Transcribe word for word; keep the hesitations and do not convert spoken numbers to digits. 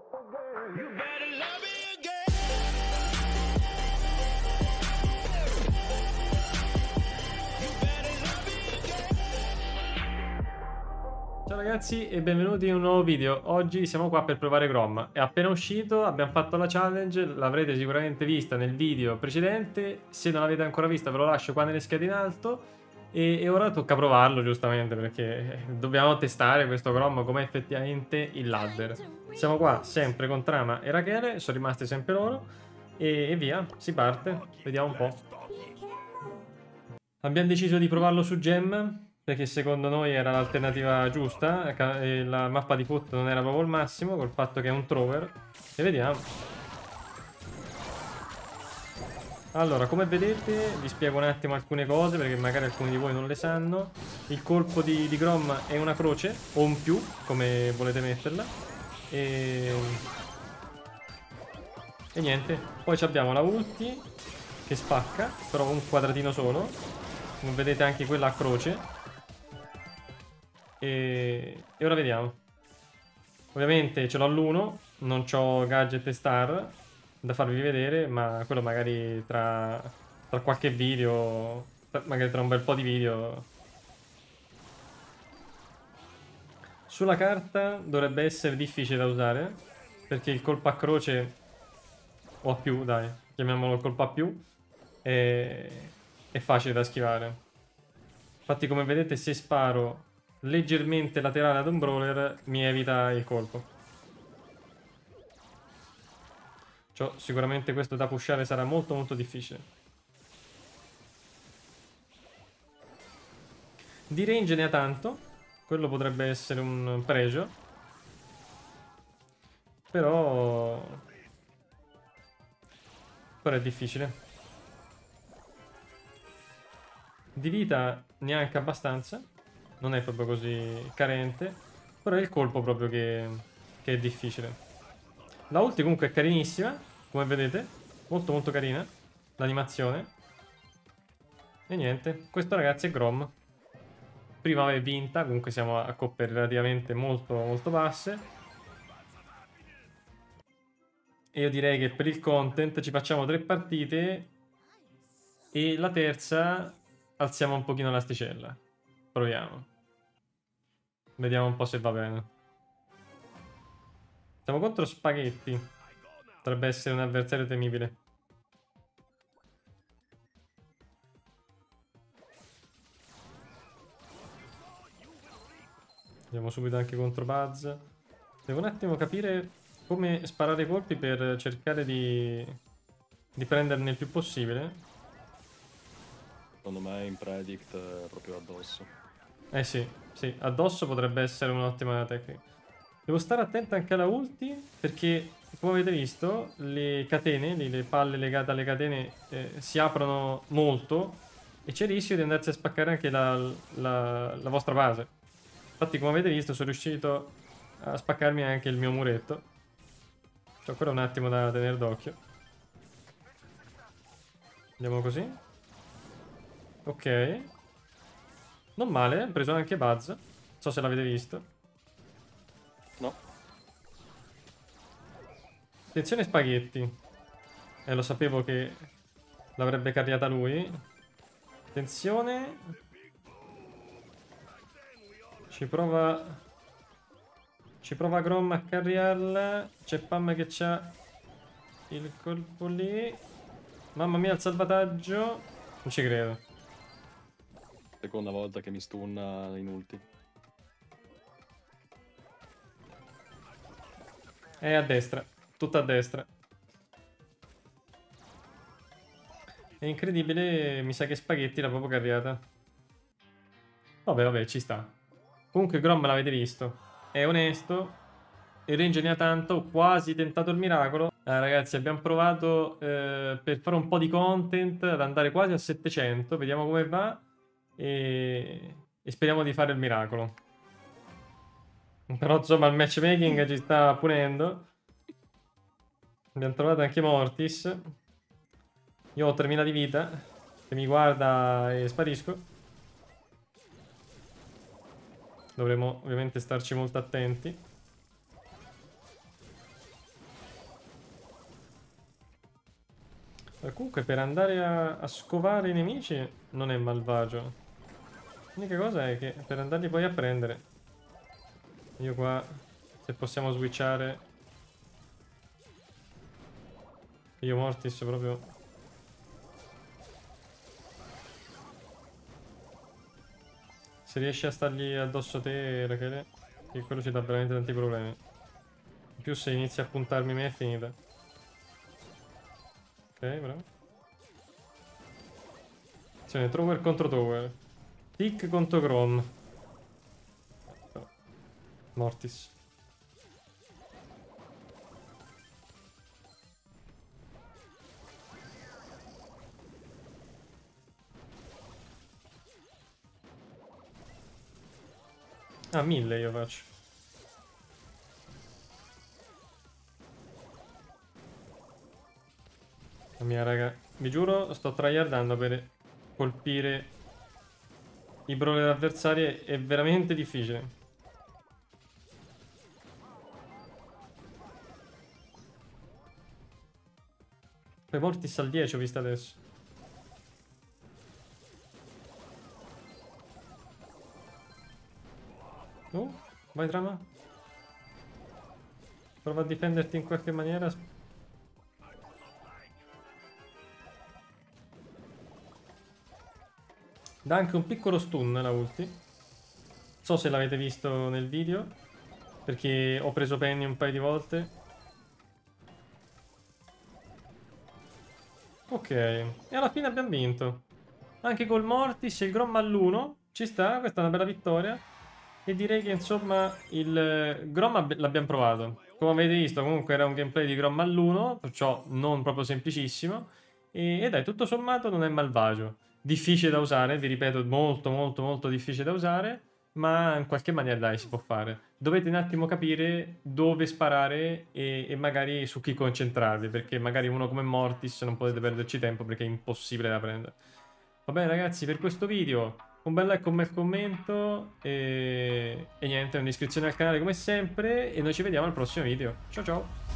Ciao ragazzi e benvenuti in un nuovo video. Oggi siamo qua per provare Grom. È appena uscito, abbiamo fatto la challenge, l'avrete sicuramente vista nel video precedente. Se non l'avete ancora vista ve lo lascio qua nelle schede in alto. E, e ora tocca provarlo giustamente perché dobbiamo testare questo Grom come effettivamente il ladder. Siamo qua sempre con Trama e Rachele, sono rimasti sempre loro. E, e via, si parte, vediamo un po'. Abbiamo deciso di provarlo su Gem perché secondo noi era l'alternativa giusta e la mappa di foot non era proprio il massimo col fatto che è un thrower. E vediamo. Allora, come vedete vi spiego un attimo alcune cose perché magari alcuni di voi non le sanno. Il colpo di, di Grom è una croce o un più, come volete metterla. E... e niente, poi abbiamo la ulti che spacca, però un quadratino solo. Come vedete anche quella a croce. E, e ora vediamo. Ovviamente ce l'ho all'uno, non c'ho gadget e star da farvi vedere, ma quello magari tra, tra qualche video, magari tra un bel po' di video. Sulla carta dovrebbe essere difficile da usare, perché il colpo a croce, o a più, dai, chiamiamolo colpo a più, è, è facile da schivare. Infatti come vedete se sparo leggermente laterale ad un brawler mi evita il colpo. Cioè, sicuramente questo da pushare sarà molto molto difficile. Di range ne ha tanto, quello potrebbe essere un pregio, però però è difficile. Di vita neanche abbastanza, non è proprio così carente, però è il colpo proprio che, che è difficile. La ulti comunque è carinissima, come vedete, molto molto carina l'animazione. E niente, questo ragazzi è Grom. Prima è vinta, comunque siamo a coppe relativamente molto molto basse. E io direi che per il content ci facciamo tre partite e la terza alziamo un pochino l'asticella. Proviamo. Vediamo un po' se va bene. Siamo contro Spaghetti. Potrebbe essere un avversario temibile. Andiamo subito anche contro Buzz. Devo un attimo capire come sparare i colpi per cercare di, di prenderne il più possibile. Secondo me in predict è proprio addosso. Eh sì, sì, addosso potrebbe essere un'ottima tecnica. Devo stare attento anche alla ulti perché, come avete visto, le catene, le palle legate alle catene eh, si aprono molto e c'è il rischio di andarsi a spaccare anche la, la, la vostra base. Infatti, come avete visto, sono riuscito a spaccarmi anche il mio muretto. C'ho ancora un attimo da tenere d'occhio. Andiamo così. Ok. Non male, ho preso anche Buzz. Non so se l'avete visto. No. Attenzione Spaghetti. Eh, lo sapevo che l'avrebbe carriata lui. Attenzione. Ci prova... Ci prova Grom a carriarla. C'è Pam che c'ha il colpo lì. Mamma mia, il salvataggio. Non ci credo. Seconda volta che mi stunna in ulti. È a destra. Tutta a destra. È incredibile, mi sa che Spaghetti l'ha proprio carriata. Vabbè, vabbè, ci sta. Comunque Grom l'avete visto. È onesto. Il range ne ha tanto, ho quasi tentato il miracolo. Ah, ragazzi, abbiamo provato eh, per fare un po' di content ad andare quasi a settecento. Vediamo come va. E, e speriamo di fare il miracolo. Però insomma il matchmaking ci sta punendo. Abbiamo trovato anche Mortis. Io ho tremila di vita. Che mi guarda e sparisco. Dovremo ovviamente starci molto attenti. Comunque per andare a, a scovare i nemici non è malvagio. L'unica cosa è che per andarli poi a prendere. Io qua, se possiamo switchare. Io Mortis proprio. Se riesci a stargli addosso te, Rachele, che quello ci dà veramente tanti problemi. In più se inizi a puntarmi me è finita. Ok, bravo. Attenzione, tower contro tower. Tick contro Grom. Mortis. Ah, mille io faccio. La mia raga, vi giuro, sto tryhardando per colpire i brawler avversari, è veramente difficile. Poi Mortis al dieci ho visto adesso. Oh, vai trama. Prova a difenderti in qualche maniera. Dà anche un piccolo stun la ulti. Non so se l'avete visto nel video, perché ho preso Penny un paio di volte. Ok, e alla fine abbiamo vinto. Anche col Mortis e il Grom all'uno. Ci sta, questa è una bella vittoria. E direi che insomma il Grom l'abbiamo provato. Come avete visto comunque era un gameplay di Grom all'uno, perciò non proprio semplicissimo. E, e dai, tutto sommato non è malvagio. Difficile da usare, vi ripeto, molto molto molto difficile da usare, ma in qualche maniera dai si può fare. Dovete un attimo capire dove sparare e, e magari su chi concentrarvi, perché magari uno come Mortis non potete perderci tempo perché è impossibile da prendere. Va bene ragazzi, per questo video un bel like, un bel commento e, e niente, un'iscrizione al canale come sempre e noi ci vediamo al prossimo video. Ciao ciao!